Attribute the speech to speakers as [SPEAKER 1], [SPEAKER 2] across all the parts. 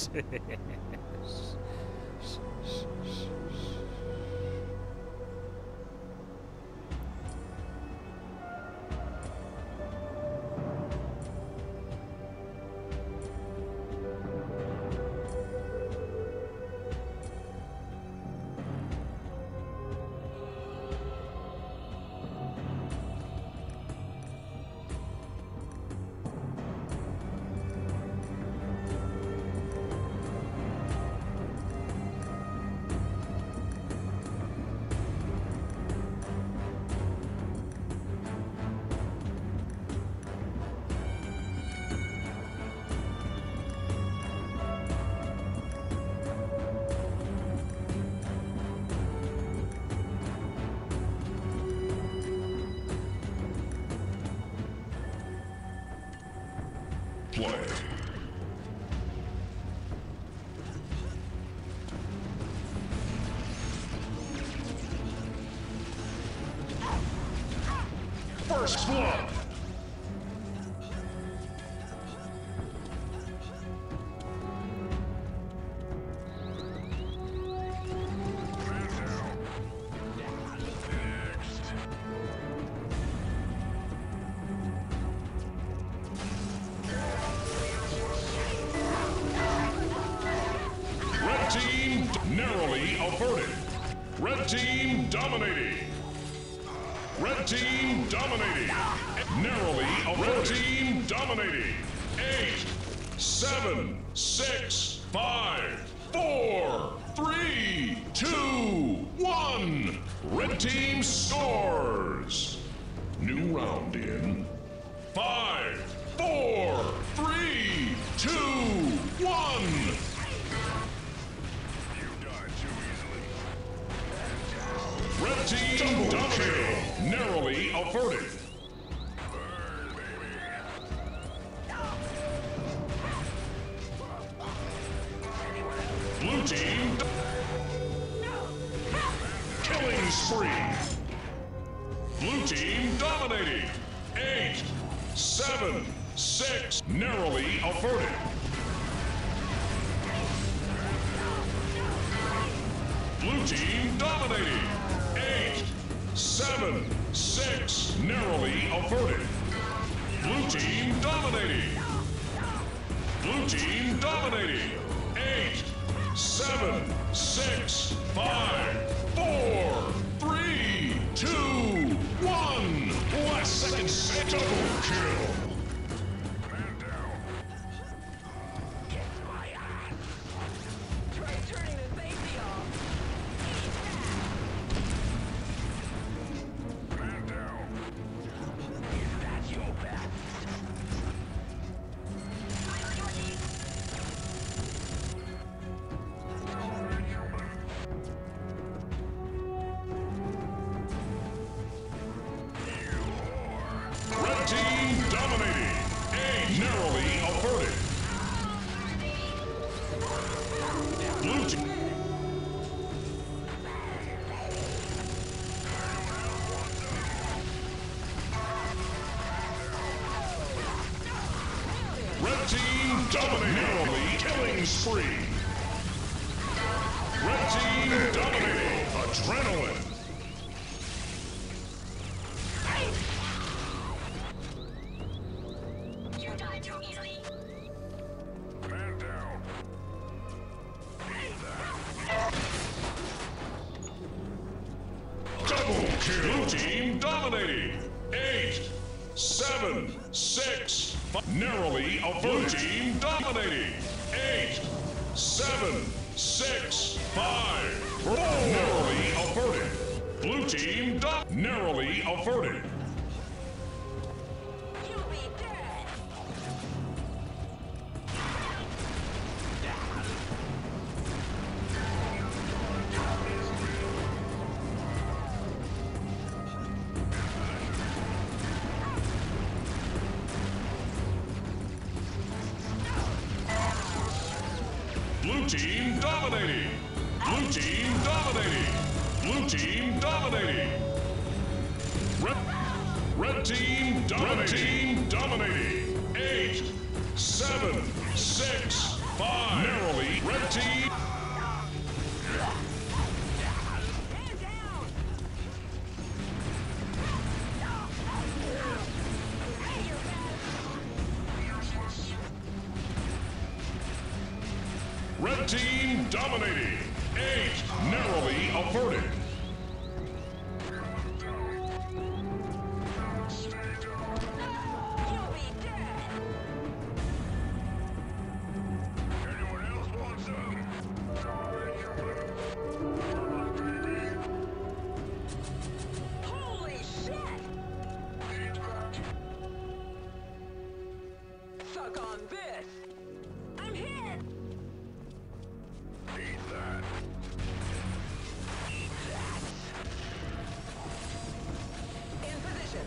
[SPEAKER 1] Play. First blood. Narrowly averted. Red team dominating. Red team dominating. Narrowly averted. Red team dominating. 8, 7, 6, 5, 4, 3, 2, 1. Red team scores. New round in 5, 4, 3, 2, 1. Red team dominating, narrowly averted. Blue team, killing spree. Blue team dominating, 8, 7, 6, narrowly averted. Blue team dominating. 8, 7, 6, narrowly averted. Blue team dominating. Blue team dominating. 8, 7, 6, 5, 4, 3, 2, 1. Last second set. Double kill. Dominating, narrowly killing spree. Red team dominating, adrenaline.
[SPEAKER 2] You die too easily.
[SPEAKER 1] Man down. Double kill. Blue team dominating. 8, 7, 6, 5. Narrowly averted. Blue team dominating. 8, 7, 6, 5, 4. Narrowly averted. Blue team narrowly averted.
[SPEAKER 2] You'll be dead.
[SPEAKER 1] Blue team dominating. Blue team dominating. Blue team dominating. Red team dominating. Red team dominating. 8, 7, 6, 5. Narrowly. Red team.
[SPEAKER 2] Man down! Hey, you're bad.
[SPEAKER 1] Red team dominating. 8. Narrowly averted.
[SPEAKER 2] You'll be dead!
[SPEAKER 3] Anyone else want some?
[SPEAKER 2] Holy shit! Suck on this! I'm hit!
[SPEAKER 3] Eat that.
[SPEAKER 2] In position.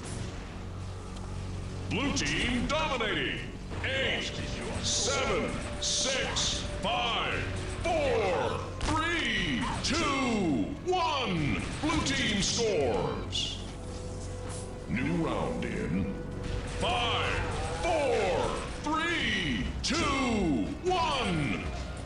[SPEAKER 1] Blue team dominating. 8, 7, 6, 5, 4, 3, 2, 1. Blue team scores. New round in 5, 4, 3, 2, 1.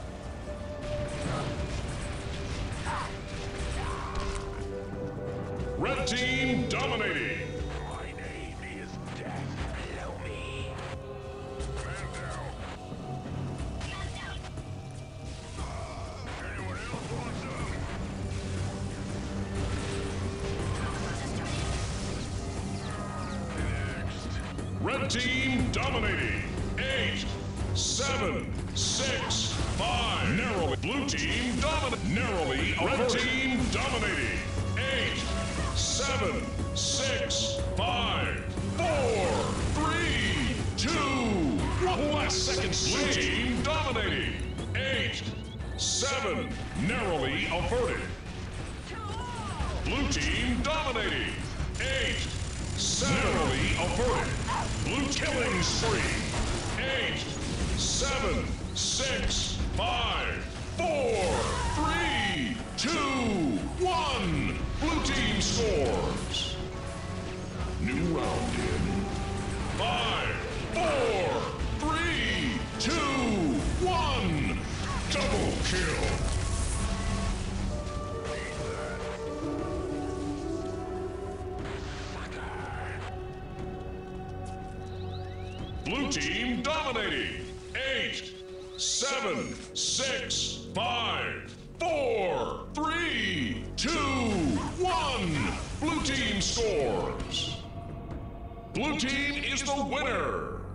[SPEAKER 1] Red team dominating.
[SPEAKER 3] My name is Death Below Me. Man down. Anyone else want some? Next.
[SPEAKER 1] Red team dominating. 8, 7, 6, 5. Narrowly. Blue team dominating. Narrowly. Red team dominating. 8, 7, 6, 5, 4, 3, 2, 1. Last second. Blue team dominating. 8, 7. Narrowly averted. Blue team dominating. 8, 7. Narrowly averted. Blue killing spree. 8, 7, 6, 5, 4, 3, 2, 1. Blue team scores. New round in 5, 4, 3, 2, 1. Double kill. Blue team dominating. 8, 7, 6, 5, 4, 3, 2, 1. Blue team scores. Blue team is the winner.